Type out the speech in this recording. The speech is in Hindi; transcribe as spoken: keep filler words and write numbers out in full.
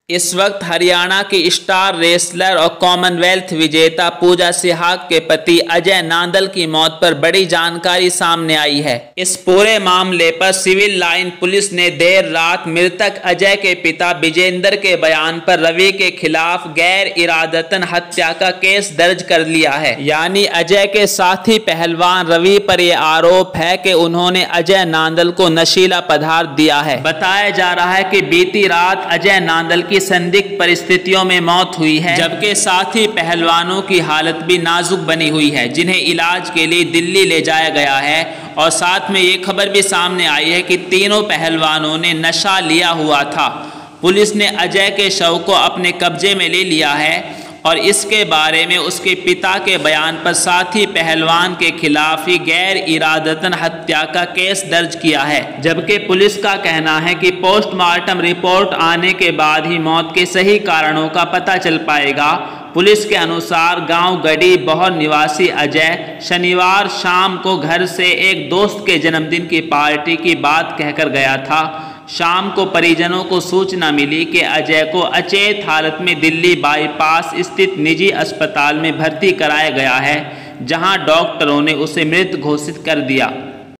इस वक्त हरियाणा की स्टार रेसलर और कॉमनवेल्थ विजेता पूजा सिहाग के पति अजय नांदल की मौत पर बड़ी जानकारी सामने आई है। इस पूरे मामले पर सिविल लाइन पुलिस ने देर रात मृतक अजय के पिता विजेंद्र के बयान पर रवि के खिलाफ गैर इरादतन हत्या का केस दर्ज कर लिया है। यानी अजय के साथी पहलवान रवि पर यह आरोप है कि उन्होंने अजय नांदल को नशीला पदार्थ दिया है। बताया जा रहा है कि बीती रात अजय नांदल की संदिग्ध परिस्थितियों में मौत हुई है, जबकि साथी पहलवानों की हालत भी नाजुक बनी हुई है, जिन्हें इलाज के लिए दिल्ली ले जाया गया है। और साथ में ये खबर भी सामने आई है कि तीनों पहलवानों ने नशा लिया हुआ था। पुलिस ने अजय के शव को अपने कब्जे में ले लिया है और इसके बारे में उसके पिता के बयान पर साथी पहलवान के खिलाफ ही गैर इरादतन हत्या का केस दर्ज किया है। जबकि पुलिस का कहना है कि पोस्टमार्टम रिपोर्ट आने के बाद ही मौत के सही कारणों का पता चल पाएगा। पुलिस के अनुसार गांव गढ़ी बहर निवासी अजय शनिवार शाम को घर से एक दोस्त के जन्मदिन की पार्टी की बात कहकर गया था। शाम को परिजनों को सूचना मिली कि अजय को अचेत हालत में दिल्ली बाईपास स्थित निजी अस्पताल में भर्ती कराया गया है, जहां डॉक्टरों ने उसे मृत घोषित कर दिया।